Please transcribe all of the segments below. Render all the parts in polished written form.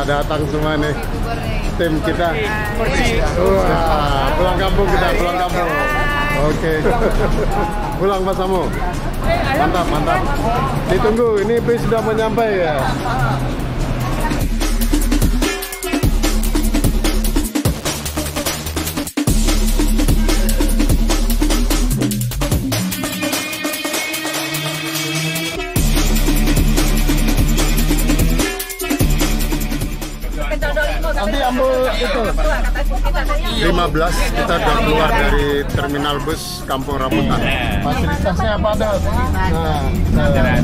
pada datang semua nih tim kita. Wah, pulang kampung kita, pulang kampung. Oke. Pulang Mas Samu. Mantap, mantap. Ditunggu, ini bis sudah menyampai ya. Nanti ambil itu 15 kita udah keluar dari terminal bus Kampung Rambutan. Fasilitasnya apa ada? Nah,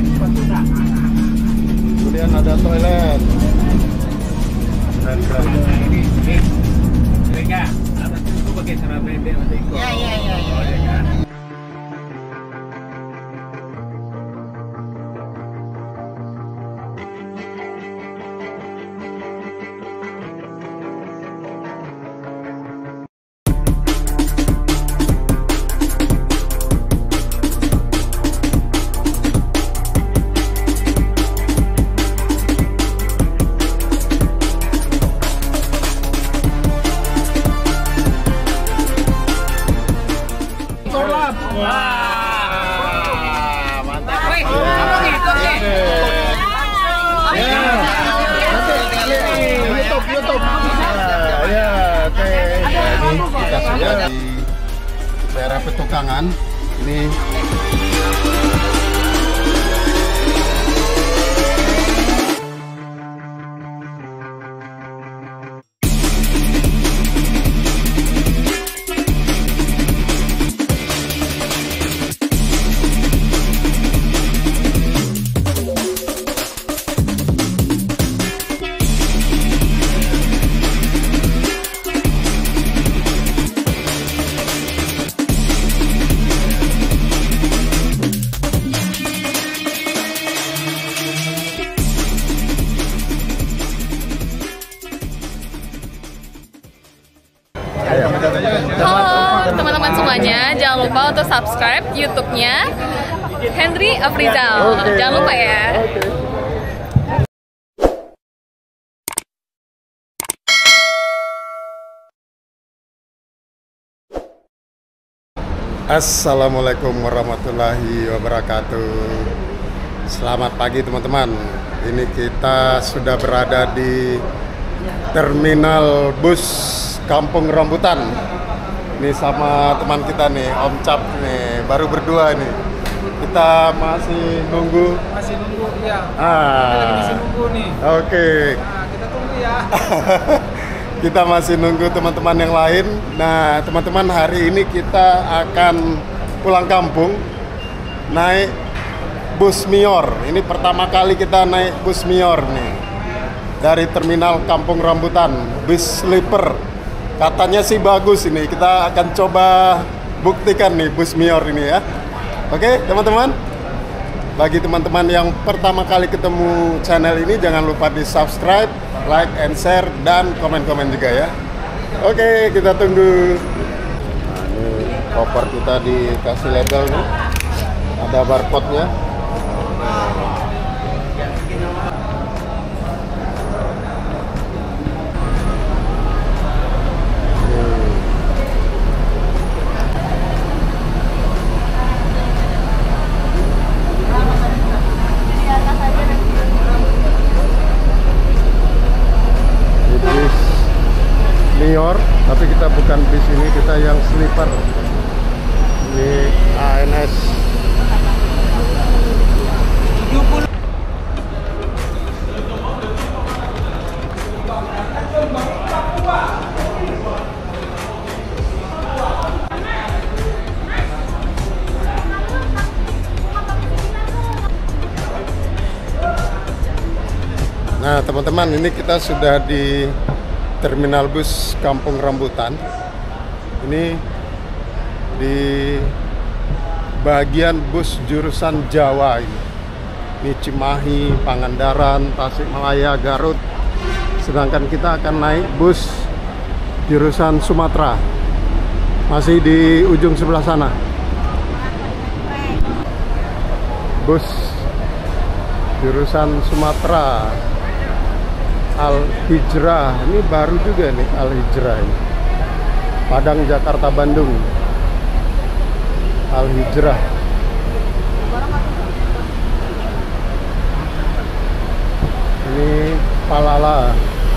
kemudian ada toilet. Keren. Ya. Kita sudah di daerah Petukangan ini. Halo teman-teman semuanya, jangan lupa untuk subscribe YouTube-nya Henry Afrizal. Jangan lupa ya. Assalamualaikum warahmatullahi wabarakatuh. Selamat pagi teman-teman. Ini kita sudah berada di terminal bus Kampung Rambutan. Ini sama teman kita nih, Om Cap nih, baru berdua nih. Kita masih nunggu. Ya. Masih nunggu nih. Oke. Nah, kita tunggu ya. Kita masih nunggu teman-teman yang lain. Nah, teman-teman, hari ini kita akan pulang kampung naik bus Mior. Ini pertama kali kita naik bus Mior nih. Dari terminal Kampung Rambutan, bus sleeper. Katanya sih bagus ini. Kita akan coba buktikan nih bus Mior ini ya. Oke, teman-teman. Bagi teman-teman yang pertama kali ketemu channel ini, jangan lupa di subscribe, like, and share, dan komen-komen juga ya. Oke, kita tunggu. Nah, ini koper kita dikasih label nih. Ada barcode-nya. Mior, tapi kita bukan bis ini, kita yang sleeper. Ini ANS. Nah, teman-teman, ini kita sudah di terminal bus Kampung Rambutan. Ini di bagian bus jurusan Jawa ini. Ini Cimahi, Pangandaran, Tasikmalaya, Garut. Sedangkan kita akan naik bus jurusan Sumatera. Masih di ujung sebelah sana. Bus jurusan Sumatera. Al Hijrah. Ini baru juga nih Al Hijrah ini. Padang, Jakarta, Bandung. Al Hijrah. Ini Palala.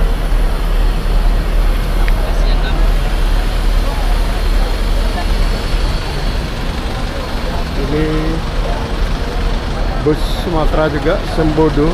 Ini bus Sumatera juga, Sembodo.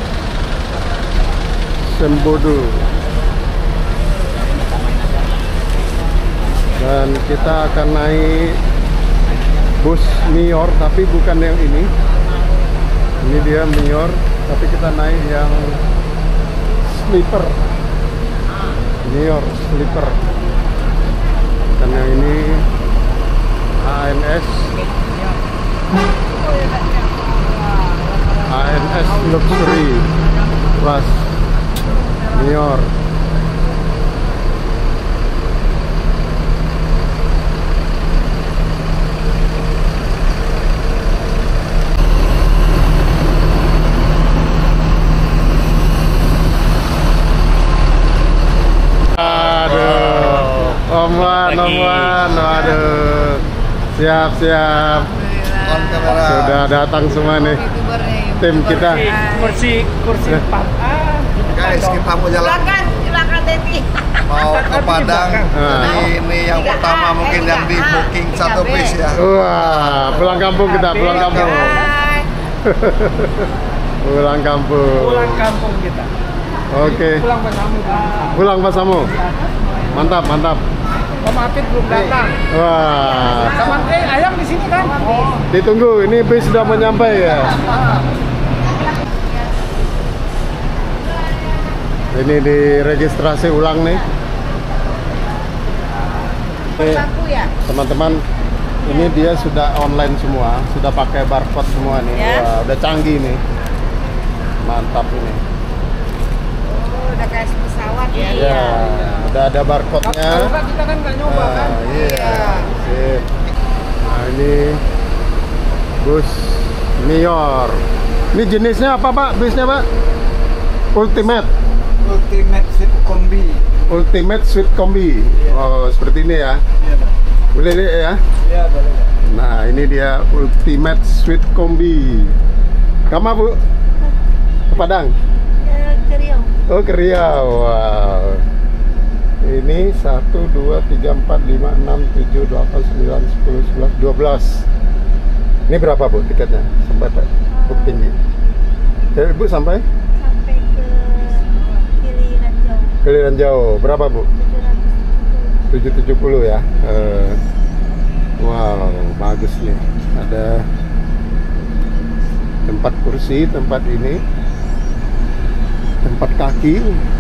Dan kita akan naik bus Mior, tapi bukan yang ini. Ini dia Mior, tapi kita naik yang sleeper. Mior sleeper. Dan yang ini ANS Luxury Plus Mior. Oman, waduh, siap. Sudah datang semua nih tim kita. Kursi 4A. Guys, kita mau jalan. Silakan Teti. Mau ke Padang. Jadi ini yang pertama mungkin yang di booking satu bis ya. Wah, pulang kampung kita, pulang kampung. Pulang kampung kita. Oke. Pulang bersama. Mantap. Om Apit belum datang. Wah. Sama ayam di sini kan? Ditunggu, ini bis sudah mau nyampe ya. Ini diregistrasi ulang nih. Teman-teman, ini dia sudah online semua, sudah pakai barcode semua nih. Wah, udah canggih nih. Mantap ini. Udah kayak pesawat ya. Ya, udah ada barcode-nya. Kalau kita kan nggak nyoba kan? Iya. Sip. Nah, ini bus Mior. Ini jenisnya apa, Pak? Busnya, Pak? Ultimate Suite Kombi. Ultimate Suite Kombi. Oh, seperti ini ya. Iya, Pak. Boleh deh ya. Iya, boleh. Nah, ini dia Ultimate Suite Kombi. Kamu, Bu? Ke Padang? Ke Riau. Oh, ke Riau. Wow. Ini 1, 2, 3, 4, 5, 6, 7, 8, 9, 10, 11, 12. Ini berapa, Bu, tiketnya? Sampai Pak Bukit Tinggi. Ibu sampai? Sampai ke Kiliran Jauh. Keliran Jauh. Berapa, Bu? 770 ya. Wow, bagus nih. Ada tempat kursi, tempat ini, tempat kaki.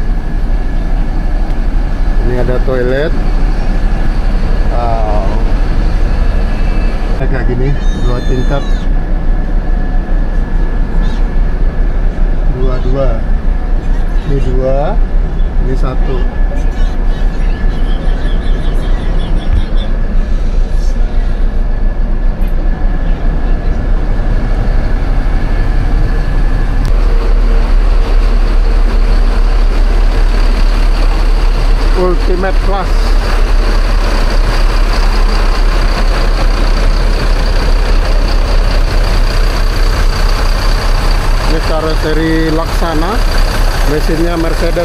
Ini ada toilet. Wow. Kayak gini, 2 tingkat. 2. Ini 2, ini 1. Ultimate Class. Ini karoseri Laksana, mesinnya Mercedes.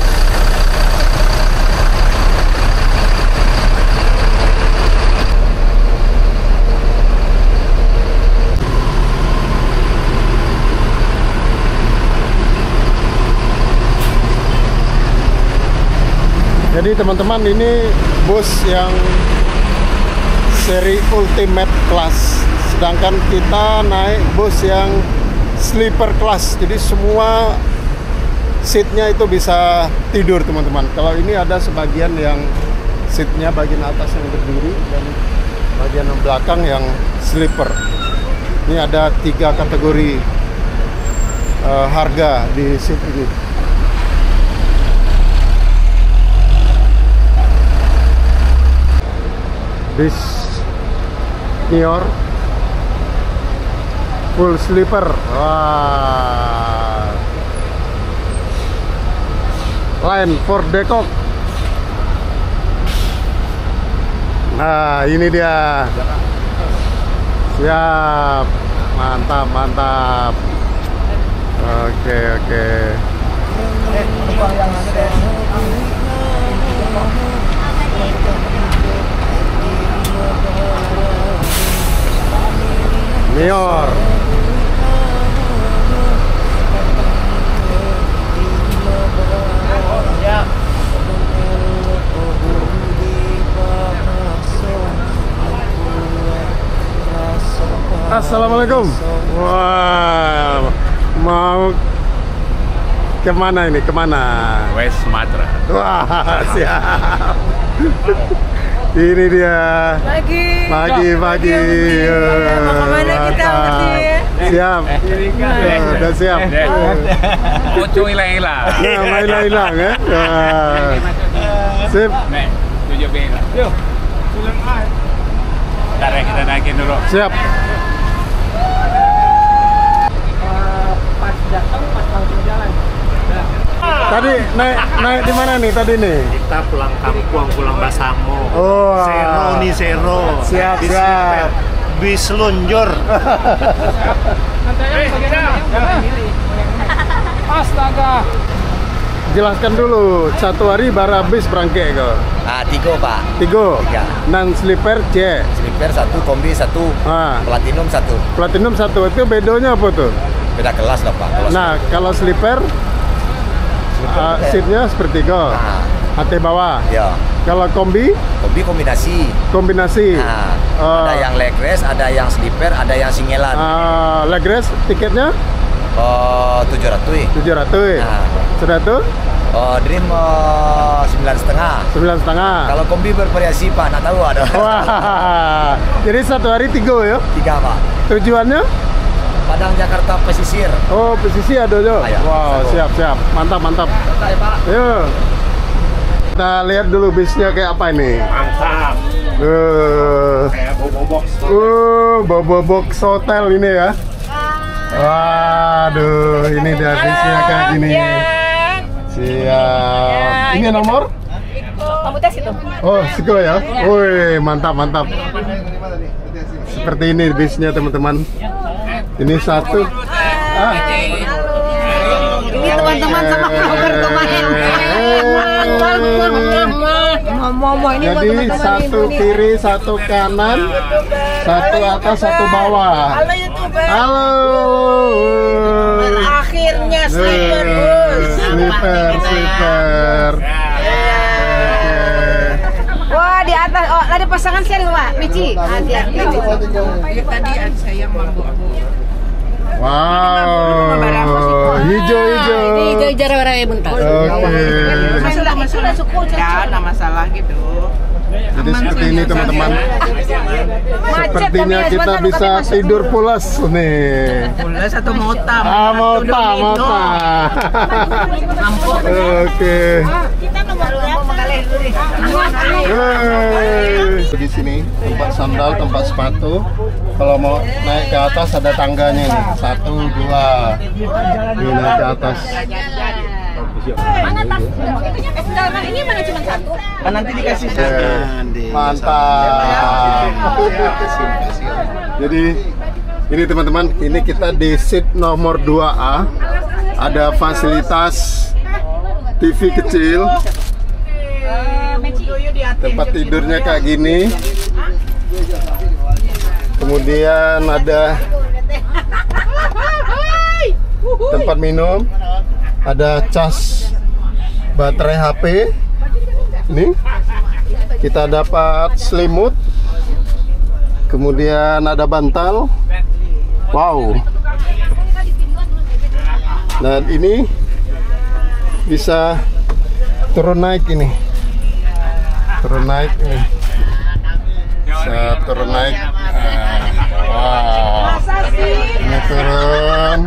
Jadi teman-teman, ini bus yang seri Ultimate Class, sedangkan kita naik bus yang sleeper class. Jadi semua seatnya itu bisa tidur teman-teman. Kalau ini ada sebagian yang seatnya bagian atas yang berdiri dan bagian belakang yang sleeper. Ini ada 3 kategori harga di seat ini. Bis Mior full sleeper. Wah, Line for Dekok. Nah, ini dia. Siap. Mantap, mantap. Oke, oke. Mior. Assalamualaikum. Wah, mau kemana ini? Kemana? West Sumatera. Wah, siap. Ini dia. Pagi. Mau kemana kita berarti ya? Siap. Udah siap. Pocong hilang-hilang. Nah, main hilang ya. Sip. Nih, 7 bila. Yuk. Ntar ya, kita naikin dulu. Siap. Pas datang, pas langsung jalan. Tadi naik di mana nih tadi nih? Kita pulang kampung, pulang Basamo. Oh, Zero nih, Zero. Siap, siap. Bis lunjur. Astaga. Jelaskan dulu, satu hari bara bis berangke kok. Tiga pak. Tiga. Non sleeper C. Sleeper 1, kombi 1, platinum 1. Platinum 1 itu bedanya apa tuh? Beda kelas lah pak. Kalau sleeper seatnya sepertiga. HT bawah. Ya. Kalau kombi? Kombi kombinasi. Ada yang leg rest, ada yang sleeper, ada yang singelan. Leg rest tiketnya? 700. 700. Sudah tuh? Dream 9,5. 9,5. Kalau kombi bervariasi pak, nggak tahu ada. Wah, jadi satu hari 3 ya? 3 pak. Tujuannya? Padang Jakarta pesisir. Oh, pesisir ada jo. Wow, siap. Mantap. Bentar ya pak. Yuk. Kita lihat dulu bisnya kayak apa ini. Mantap. Kayak bobo-box. Bobo box hotel ini ya. Waduh, ini dia bisnya kayak gini. Siap. Ini nomor? Kamu tes itu. Oh, siko ya. Woi, mantap. Seperti ini bisnya teman-teman. Ini satu. Ini teman-teman sama vlogger kemarin. Jadi satu kiri, satu kanan, satu atas, satu bawah. Halo YouTuber. Halo. Akhirnya sleeper bus. Sleeper. Wah di atas, ada pasangan saya Pak, Mici. Hati-hati. Tadi saya yang mampu. Wow, hijau. Ini hijau warnanya bentar. Oke. Masalah suku. Ya, ada masalah gitu. Jadi seperti ini teman-teman. Sepertinya kita bisa tidur pulas nih. Pulas atau mota? Mota. Oke. Kita nomor mengalir dulu. Di sini tempat sandal, tempat sepatu. Kalau mau naik ke atas ada tangganya nih. 1, 2. Ini naik ke atas. Mana tas? Itunya sendal. Ini mana cuma satu? Nanti dikasih. Mantap. Jadi ini teman-teman, ini kita di seat nomor 2A. Ada fasilitas TV kecil. Tempat tidurnya kayak gini. Kemudian ada tempat minum. Ada cas baterai HP. Ini kita dapat selimut. Kemudian ada bantal. Wow. Dan ini bisa turun naik ini. Bisa turun naik. Wow. Ini turun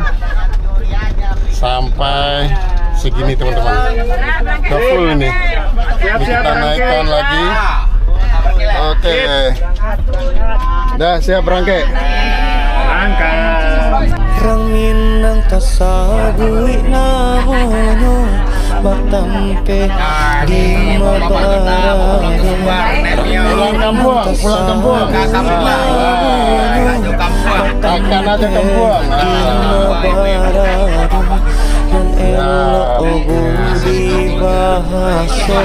sampai segini teman-teman. Udah full ini. Ini kita naikkan lagi. Oke. Dah siap berangkat. Angkat. kasabuhi namonyo batampe di mabarado Pulang kampung akan aja kampung dan elo budi bahaso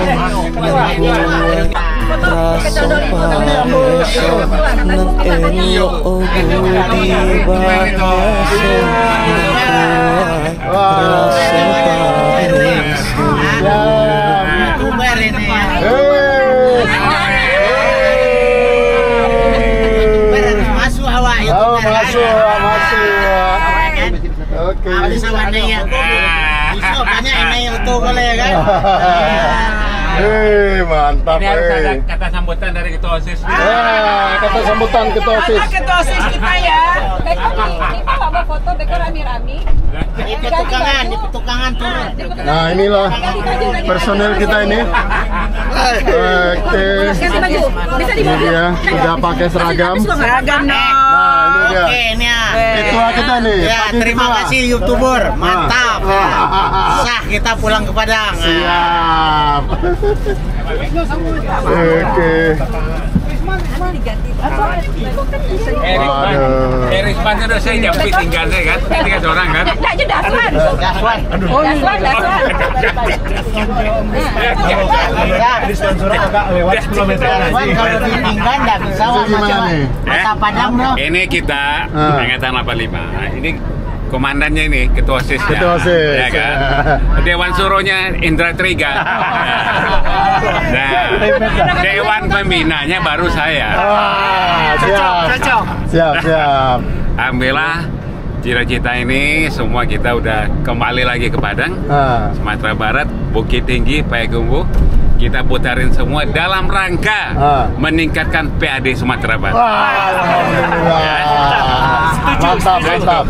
raso pareso nan elo budi bahaso raso pareso masuk. Oke. Mantap. Ini harus ada kata sambutan dari Ketua OSIS. Kata sambutan Ketua OSIS. Ketua OSIS kita ya. Kita nggak mau foto dekor rami-rami. Di petukangan turun. Nah, inilah personel kita ini. Oke. Ini dia sudah pakai seragam. Seragam dong. Nah, ini dia. Oke, ini ya. Ketua kita nih. Ya, terima kasih YouTuber. Mantap. Sah kita pulang ke Padang. Siap. Oke. Risman itu saya jampi tinggalnya kan, 3 orang kan? Daswan. Kalau ditinggal nggak bisa Kota Padang dong. Ini kita Angkatan 85. Ini komandannya ini, Ketua OSIS-nya. Ketua OSIS. Ya kan? Dewan Suruhnya Indra Triga. Nah, Dewan Pembinanya baru saya. Siap. Alhamdulillah, cita-cita ini semua kita udah kembali lagi ke Padang, Sumatera Barat, Bukit Tinggi, Payakumbuh. Kita putarin semua dalam rangka meningkatkan PAD Sumatera Barat. Mantap.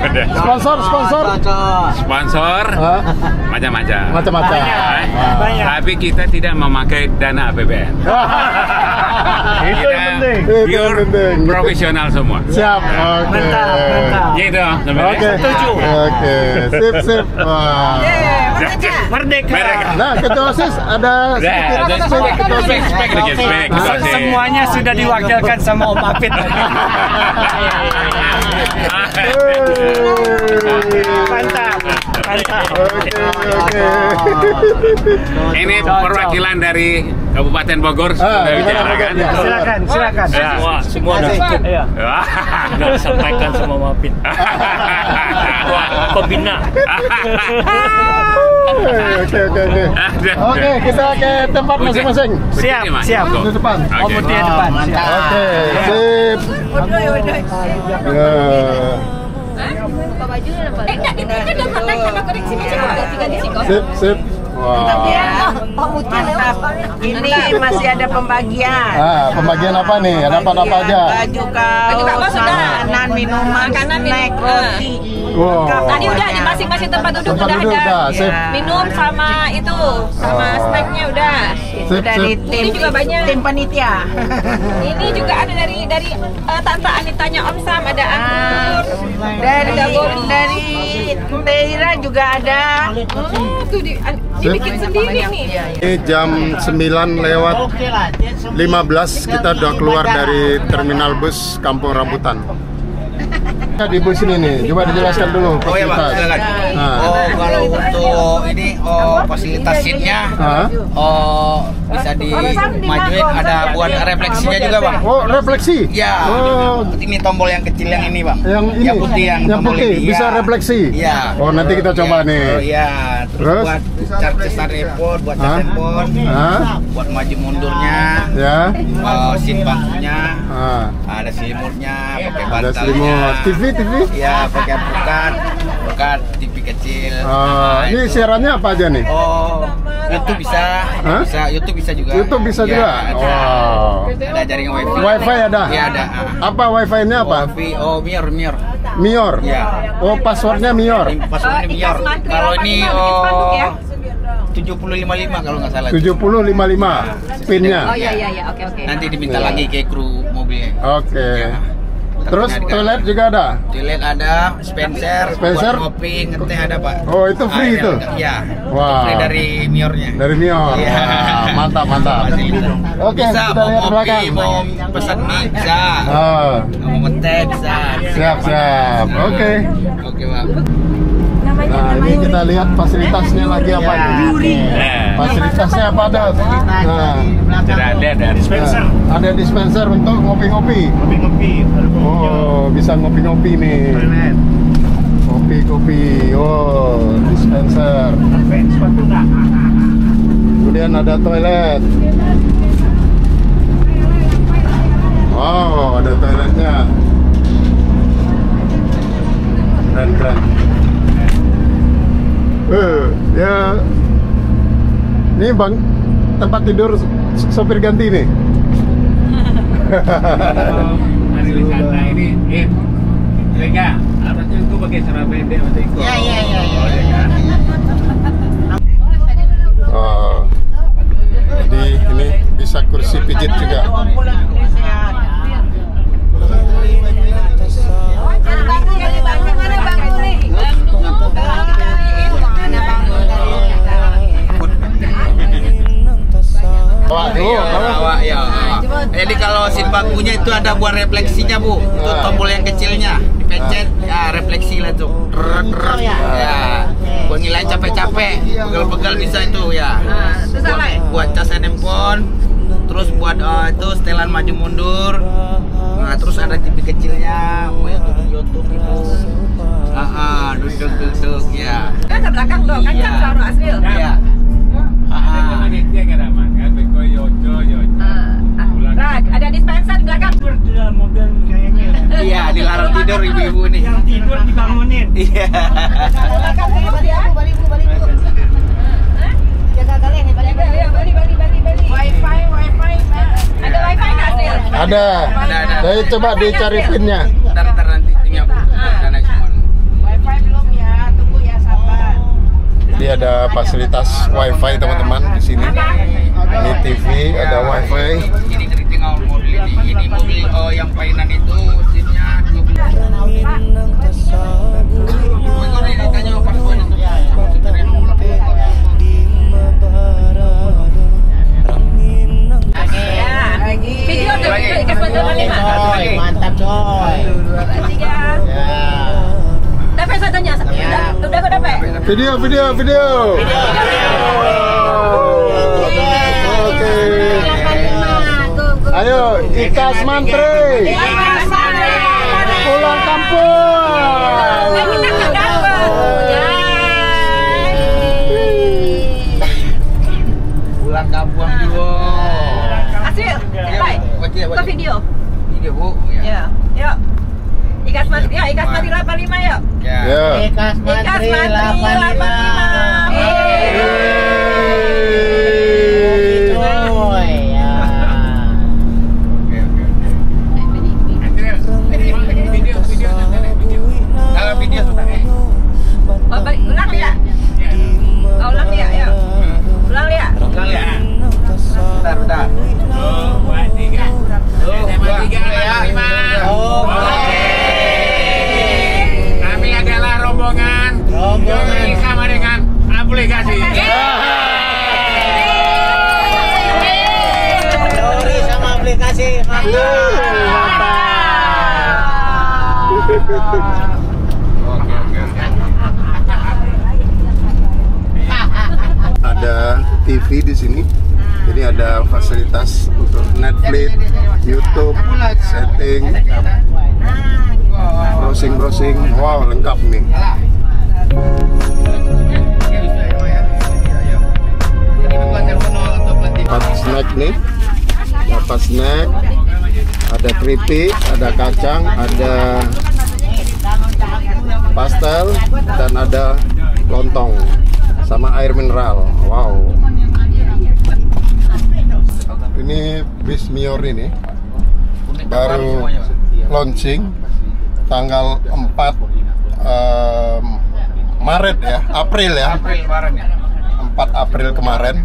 Sponsor macam-macam. Tapi Tapi kita tidak memakai dana APBN. itu yang penting. Pure profesional semua. Siap. Oke. Gitu. Oke. Oke. Sip. Wah. Merdeka. Nah, Ketua OSIS ada Spek. Semuanya sudah diwakilkan sama Om Apit. Mantap. Oke. Ini perwakilan dari Kabupaten Bogor sudah bicara kan? Silakan. Semua cukup. Iya. Udah sampaikan sama Mapit. Pembina. Oke, kita ke tempat masing-masing. Siap. Di depan. Om Mutia depan. Oke, sip. Sip. Wah. Ini masih ada pembagian. Pembagian apa nih? Ada apa aja? Baju kaos, makanan, minuman, snack, roti. Wow. Tadi udah di masing-masing tempat duduk udah ada. Minum sama itu, sama snacknya udah. Dari tim, ini juga banyak. Tim panitia. Ini juga ada dari Tante Anitanya Om Sam, ada anggur. Dari Teira juga ada. Tuh dibikin sendiri nih. Ini jam 9:15 kita udah keluar dari terminal bus Kampung Rambutan. Di bus ini nih, coba dijelaskan dulu fasilitas. Kalau untuk ini fasilitas seatnya bisa dimajuin, ada buat refleksinya juga bang. Oh, refleksi? Ya. Ini tombol yang kecil yang ini bang. Yang ini? Yang putih bisa refleksi? Iya. Oh, nanti kita coba nih. Iya. Terus buat charge handphone, buat charge handphone, buat maju mundurnya. Ya. SIM bangkunya. Ada selimutnya, pakai bantalnya. Ada selimut. TV? Iya, pakai bukan TV kecil. Ini siarannya apa aja nih? YouTube bisa, YouTube bisa juga. YouTube bisa juga. Wow. Ada jaringan WiFi. WiFi ada? Iya ada. Apa WiFi-nya apa? Mior. Mior. Iya. Oh, passwordnya Mior. Passwordnya Mior. Kalau ini 7055 kalau nggak salah. 7055 pinnya. Oh iya, oke. Nanti diminta lagi ke kru mobilnya. Oke. Terus toilet juga ada? Toilet ada, Spencer, Spencer? buat ngopi, ngeteh ada Pak. Oh itu free itu? Iya. Wah. Free dari Miornya. Dari Mior. Iya. Wah, mantap mantap. Oke, Bisa kita mau lihat ngopi, belakang. mau pesan mie bisa. Oh, Mau ngeteh bisa. siap siap. Oke. Oke Pak. Nah ini kita lihat fasilitasnya lagi apa nih? Fasilitasnya apa ada? Nah, Sudah ada dan Dispenser. ada dispenser untuk ngopi-ngopi. Kopi-kopi. Oh, bisa ngopi-ngopi nih. Toilet. Kopi-kopi. Oh, dispenser. Sepatu enggak? Kemudian ada toilet. Oh, ada toiletnya. Keren. Ya. Ini bang, tempat tidur sopir ganti nih. hari wisata ini, mereka harusnya itu pakai celana pendek atau ikut. Iya. Oh, ya kan? Oh, jadi ini bisa kursi pijit juga. Ya. Jadi kalau si bangkunya itu ada buat refleksinya Bu. Itu tombol yang kecilnya dipencet, ya refleksi lah tuh. Ya. Buat ngilain capek-capek, pegel-pegel bisa itu ya. Buat cas handphone, terus buat itu setelan maju mundur. Nah, terus ada TV kecilnya, buat YouTube itu. Duduk ya. Kan ke belakang dong, kan Iya. suara asli. Iya. Ada dispenser di belakang. Tidur di dalam mobil kayaknya. Iya, dilarang tidur ibu-ibu nih. Yang tidur dibangunin. Iya. Belakang balik bu. Jaga kalian nih, balik. Wifi. Ada wifi nggak sih? Ada. Jadi coba dicari pinnya. Ntar nanti tinggal dana semua. Wifi belum ya, tunggu ya sabar. Jadi ada fasilitas wifi teman-teman di sini. Ini TV, ada wifi. Ini tinggal mobil ini. Ini mobil yang painan itu SIM-nya 12. Ini ditanya password itu. Video ikas bantuan 5. Mantap coy. 3. Dapat satunya. Udah kok dapat. Video. Oke. Ayo, Ikas Mantri. Pulang kampung. Pulang kampung juga. Hasil. Baik. Ke video. Video Bu. Ya. Yuk. Ikas mati 85 yuk. Ya. Ikas mati 85. Kalau video sudah. Oh, balik ulang ya. Ulang ya, ya. Ulang ya. Bentar. 2, 3. 5. Kami adalah rombongan Joni sama dengan aplikasi. Joni sama aplikasi. Ada TV di sini. Jadi ada fasilitas untuk Netflix, YouTube, setting, browsing. Wow, lengkap nih. Dapat snack nih. Dapat snack. Ada keripik, ada kacang, ada pastel, dan ada lontong sama air mineral. Wow. Ini bis Mior ini baru launching tanggal 4 Maret ya, April ya. 4 April kemarin.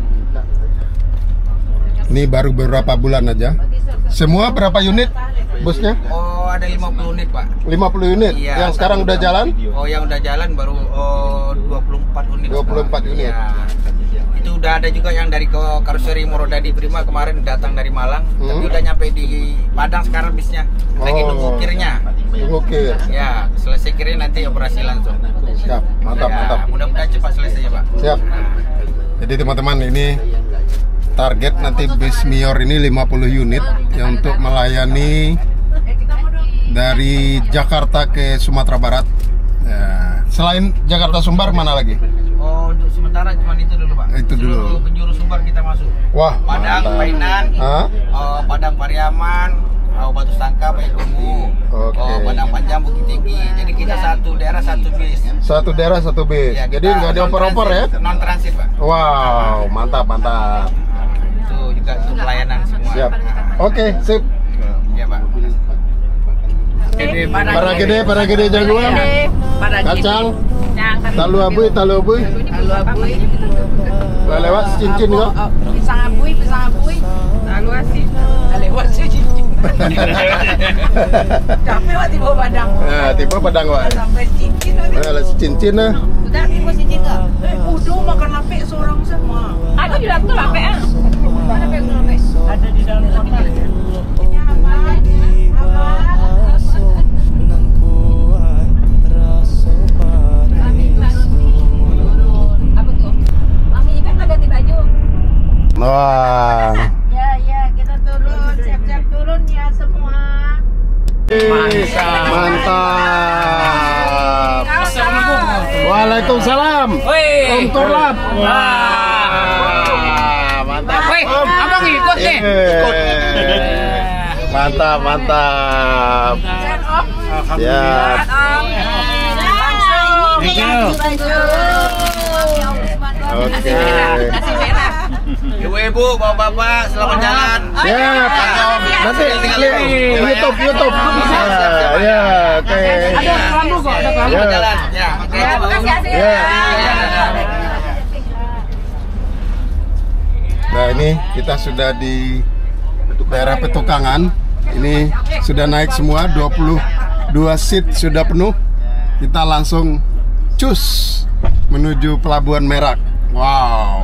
Ini baru beberapa bulan aja. Semua berapa unit busnya? Oh, ada 50 unit, Pak. 50 unit. Iya, Yang sekarang udah jalan? Oh, yang udah jalan baru 24 unit. 24 unit. Iya. Itu udah ada juga yang dari karoseri Morodadi Prima kemarin datang dari Malang, tapi udah nyampe di Padang sekarang bisnya. Lagi nunggu kirnya. Nunggu kir. Ya, selesai kirnya nanti operasi langsung. Siap, mantap, Ya, mantap. mudah-mudahan cepat selesai ya, Pak. Siap. Jadi teman-teman, ini target nanti bus Mior ini 50 unit yang untuk melayani dari Jakarta ke Sumatera Barat. Ya, selain Jakarta Sumbar mana lagi? Oh, untuk sementara cuma itu dulu, Pak. Itu dulu. Seluruh penjuru Sumbar kita masuk. Wah, Padang, mantap. Painan, Hah? Padang Pariaman, Batu Sangka, Payakumbuh, Oke. Padang Panjang, Bukit Tinggi. Jadi kita satu daerah satu bis. Satu daerah satu bis. Ya, Jadi kita nggak dioper-oper ya? Non transit, Pak. Wow, mantap, mantap. Itu juga untuk pelayanan semua. Siap. Oke, sip. Ya, Pak. Para gede jagoan. Kacang. Talu abuy. Boleh lewat cincin kok. Pisang abuy. Lalu asin. Lewat sih cincin. Capek waktu tiba Padang. Nah, tiba Padang wak. Sampai cincin. Cincin nah. Udah tiba cincin ke? Udah makan lapek seorang semua. Aku juga tuh lapek ah. Mana lapek? Ada di dalam kotak. Wah. Ya, kita turun, siap-siap turun ya semua. Mantap. Waalaikumsalam. Om Turlap. Wah, mantap. Abang ikut nih. Mantap. Siap. Oke. Ibu-ibu, bapak-bapak, selamat jalan. Siap. Nanti YouTube. Ya, oke. Selamat jalan. Ya, Ya. Nah, ini kita sudah di daerah Petukangan. Ini sudah naik semua, 22 seat sudah penuh. Kita langsung cus menuju Pelabuhan Merak. Wow.